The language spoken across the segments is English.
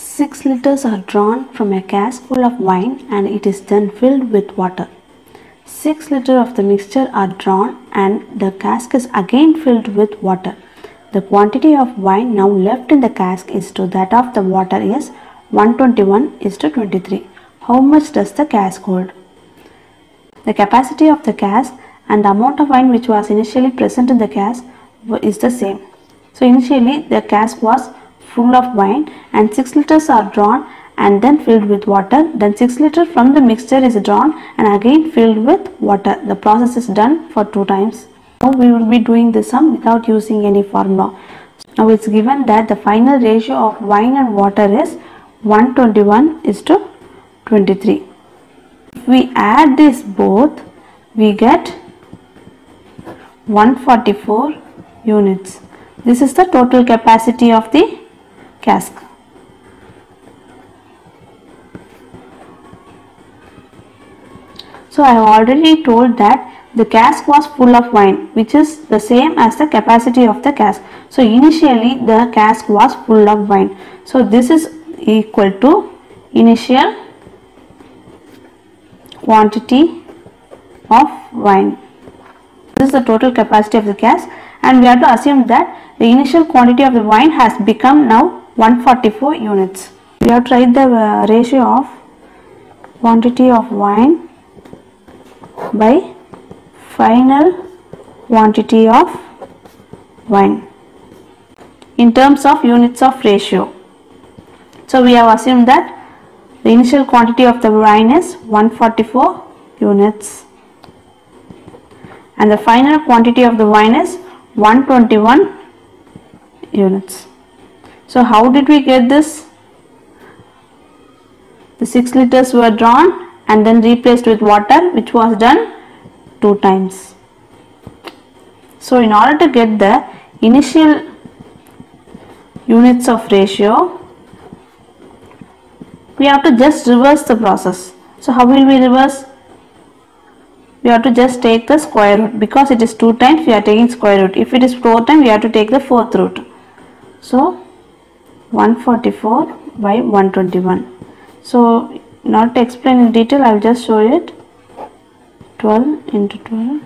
6 liters are drawn from a cask full of wine and it is then filled with water. 6 liters of the mixture are drawn and the cask is again filled with water. The quantity of wine now left in the cask is to that of the water is 121:23. How much does the cask hold? The capacity of the cask and the amount of wine which was initially present in the cask is the same. So initially the cask was full of wine and 6 liters are drawn and then filled with water. Then 6 liters from the mixture is drawn and again filled with water. The process is done for 2 times. Now we will be doing this sum without using any formula. Now it's given that the final ratio of wine and water is 121:23. If we add this both, we get 144 units. This is the total capacity of the cask. So I have already told that the cask was full of wine, which is the same as the capacity of the cask. So initially the cask was full of wine. So this is equal to initial quantity of wine. This is the total capacity of the cask, and we have to assume that the initial quantity of the wine has become now 144 units. We have to write the ratio of quantity of wine by final quantity of wine in terms of units of ratio. So we have assumed that the initial quantity of the wine is 144 units and the final quantity of the wine is 121 units. So how did we get this? The 6 liters were drawn and then replaced with water, which was done 2 times. So in order to get the initial units of ratio, we have to just reverse the process. So how will we reverse? We have to just take the square root. Because it is 2 times, we are taking square root. If it is 4 times, we have to take the 4th root. So 144 by 121. So not to explain in detail, I will just show it. 12 into 12,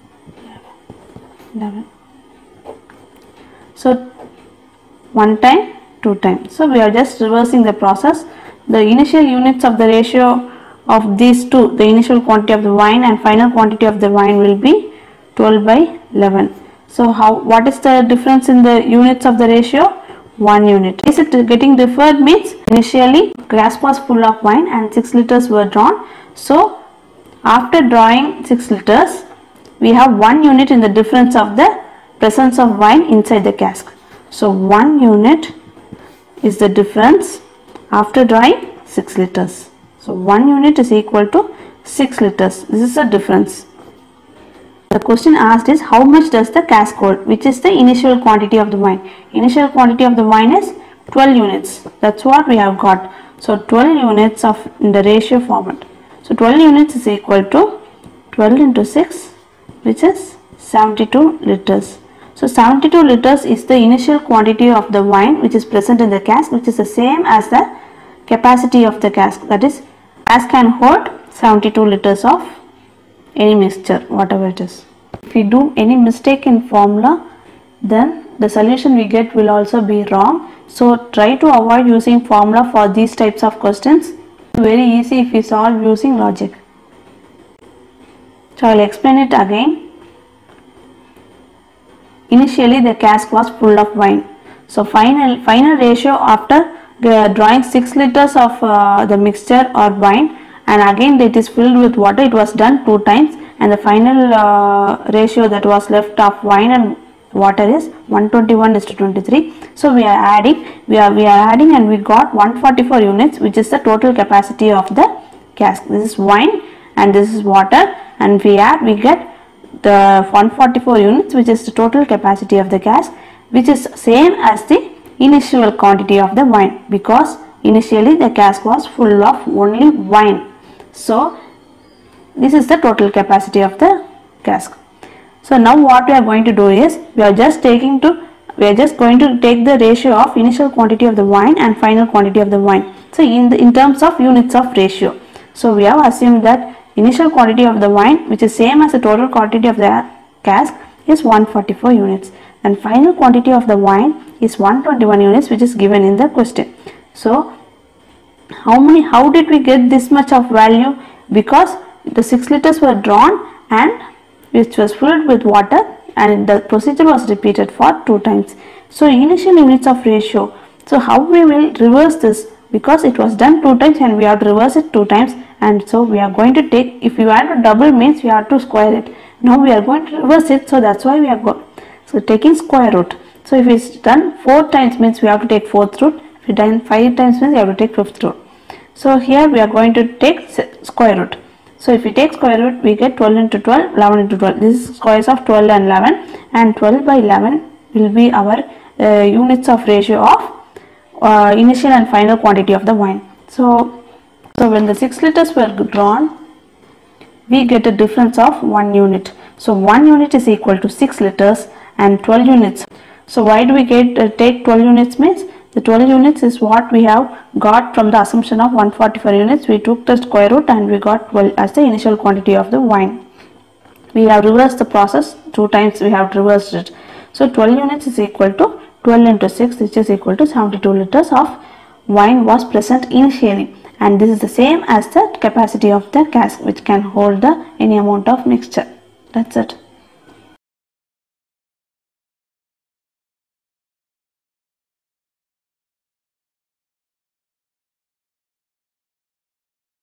11. So 1 time, 2 times. So we are just reversing the process. The initial units of the ratio of these two, the initial quantity of the wine and final quantity of the wine, will be 12 by 11. So what is the difference in the units of the ratio? 1 unit. Is it getting deferred? Means initially glass was full of wine and 6 liters were drawn. So after drawing 6 liters, we have 1 unit in the difference of the presence of wine inside the cask. So 1 unit is the difference after drawing 6 liters. So 1 unit is equal to 6 liters. This is the difference. The question asked is how much does the cask hold, which is the initial quantity of the wine. Initial quantity of the wine is 12 units. That's what we have got. So 12 units of in the ratio format. So 12 units is equal to 12 into 6, which is 72 liters. So 72 liters is the initial quantity of the wine which is present in the cask, which is the same as the capacity of the cask. That is, cask can hold 72 liters of any mixture, whatever it is. If we do any mistake in formula, then the solution we get will also be wrong. So try to avoid using formula for these types of questions. Very easy if we solve using logic. So I will explain it again. Initially the cask was full of wine. So final ratio after drawing 6 liters of the mixture or wine and again it is filled with water, it was done 2 times, and the final ratio that was left of wine and water is 121:23. So we are adding and we got 144 units, which is the total capacity of the cask. This is wine and this is water, and we add, we get the 144 units, which is the total capacity of the cask, which is same as the initial quantity of the wine, because initially the cask was full of only wine. So this is the total capacity of the cask. So now what we are going to do is, we are just taking to we are just going to take the ratio of initial quantity of the wine and final quantity of the wine. So in terms of units of ratio. So we have assumed that initial quantity of the wine, which is same as the total quantity of the cask, is 144 units, and final quantity of the wine is 121 units, which is given in the question. So how did we get this much of value? Because the 6 liters were drawn and which was filled with water, and the procedure was repeated for 2 times. So initial units of ratio. So how we will reverse this? Because it was done 2 times and we have to reverse it 2 times, and so we are going to take, if you want to double means you have to square it. Now we are going to reverse it, so that's why we are taking square root. So if it's done 4 times means we have to take 4th root. If it's done 5 times means you have to take 5th root. So here we are going to take square root. So if we take square root, we get 12 into 12, 11 into 12. This is squares of 12 and 11, and 12 by 11 will be our units of ratio of initial and final quantity of the wine. So when the 6 liters were drawn, we get a difference of 1 unit. So 1 unit is equal to 6 liters and 12 units. So why do we take 12 units means? The 12 units is what we have got from the assumption of 144 units. We took the square root and we got 12 as the initial quantity of the wine. We have reversed the process 2 times, we have reversed it. So 12 units is equal to 12 into 6, which is equal to 72 liters of wine was present initially, and this is the same as the capacity of the cask, which can hold any amount of mixture. That's it.